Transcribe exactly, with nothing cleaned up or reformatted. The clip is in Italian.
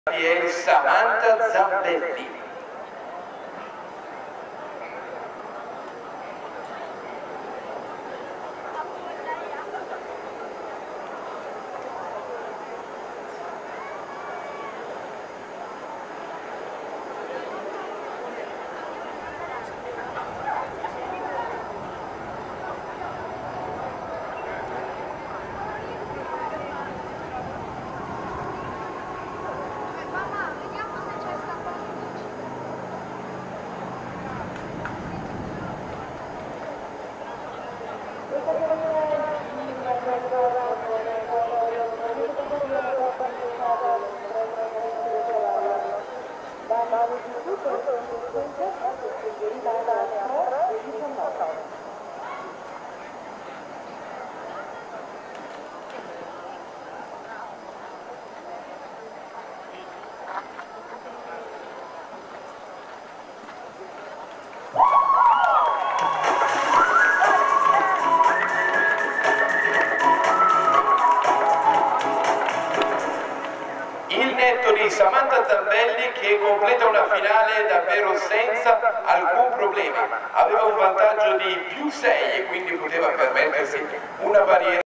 È Samantha Zambelli. Il netto di Samantha Zambelli che completa una finale davvero senza alcun problema. Aveva un vantaggio di più sei e quindi poteva permettersi una barriera